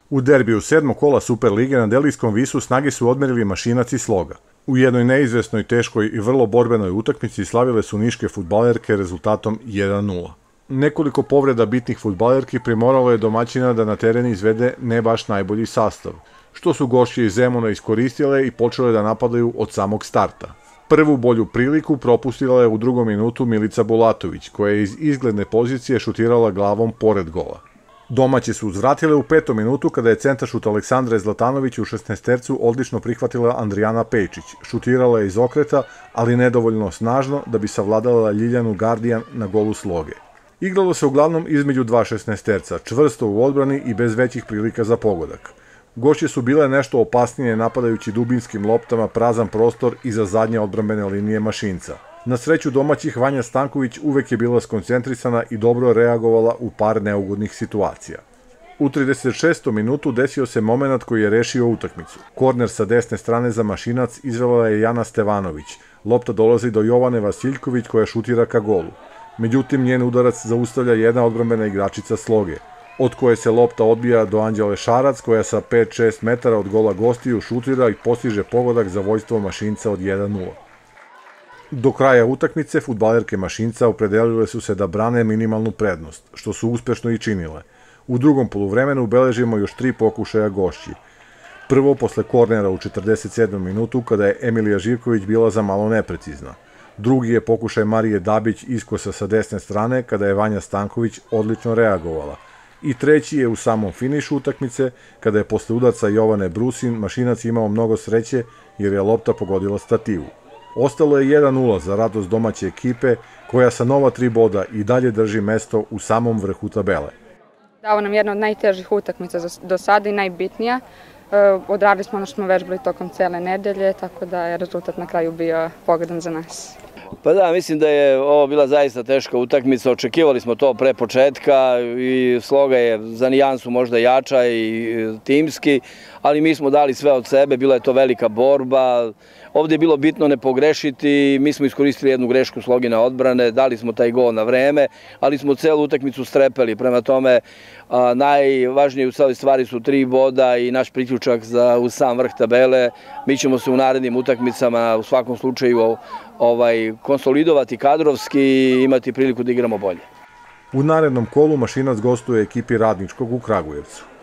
U derbiju 7. kola Superlige na Delijskom Visu snage su odmerili Mašinac i Sloga. U jednoj neizvesnoj, teškoj i vrlo borbenoj utakmici slavile su niške fudbalerke rezultatom 1:0. Nekoliko povreda bitnih fudbalerki primoralo je domaćina da na teren izvede ne baš najbolji sastav, što su gošće iz Zemuna iskoristile i počele da napadaju od samog starta. Prvu bolju priliku propustila je u 2. minutu Milica Bulatović, koja je iz izgledne pozicije šutirala glavom pored gola. Domaće su uzvratile u 5. minutu kada je centaršut Aleksandre Zlatanović u 16-tercu odlično prihvatila Andrijana Pejčić. Šutirala je iz okreta, ali nedovoljno snažno da bi savladala Ljiljanu Gardijan na golu Sloge. Igralo se uglavnom između dva 16-terca, čvrsto u odbrani i bez većih prilika za pogodak. Gošće su bile nešto opasnije napadajući dubinskim loptama prazan prostor iza zadnje odbrambene linije Mašinca. Na sreću domaćih Vanja Stanković uvek je bila skoncentrisana i dobro reagovala u par neugodnih situacija. U 36. minutu desio se moment koji je rešio utakmicu. Korner sa desne strane za Mašinac izvela je Jana Stevanović. Lopta dolazi do Jovane Vasiljković koja šutira ka golu. Međutim, njen udarac zaustavlja jedna odbrambena igračica Sloge, od koje se lopta odbija do Anđele Šarac, koja sa 5-6 metara od gola gostiju šutira i postiže pogodak za vojstvo Mašinca od 1:0. Do kraja utakmice fudbalerke Mašinca opredelile su se da brane minimalnu prednost, što su uspešno i činile. U drugom poluvremenu beležimo još 3 pokušaja gošći. Prvo posle kornera u 47. minutu kada je Emilija Živković bila za malo neprecizna. Drugi je pokušaj Marije Dabić iskosa sa desne strane kada je Vanja Stanković odlično reagovala. I treći je u samom finišu utakmice kada je posle udarca Jovane Brusin Mašinac imao mnogo sreće jer je lopta pogodila stativu. Ostalo je 1:0 za radost domaće ekipe koja sa nova 3 boda i dalje drži mesto u samom vrhu tabele. Dao nam jedna od najtežih utakmica do sada i najbitnija. Odradili smo ono što smo vežbali tokom cele nedelje, tako da je rezultat na kraju bio pogodan za nas. Pa da, mislim da je ovo bila zaista teška utakmica, očekivali smo to pre početka i Sloga je za nijansu možda jača i timski, ali mi smo dali sve od sebe, bila je to velika borba, ovde je bilo bitno ne pogrešiti, mi smo iskoristili jednu grešku Slogine odbrane, dali smo taj gol na vreme, ali smo celu utakmicu strepeli, prema tome najvažnije u celoj stvari su 3 boda i naš priključak u sam vrh tabele. Mi ćemo se u narednim utakmicama u svakom slučaju konsolidovati kadrovski i imati priliku da igramo bolje. U narednom kolu Mašinac gostuje ekipi Radničkog u Kragujevcu.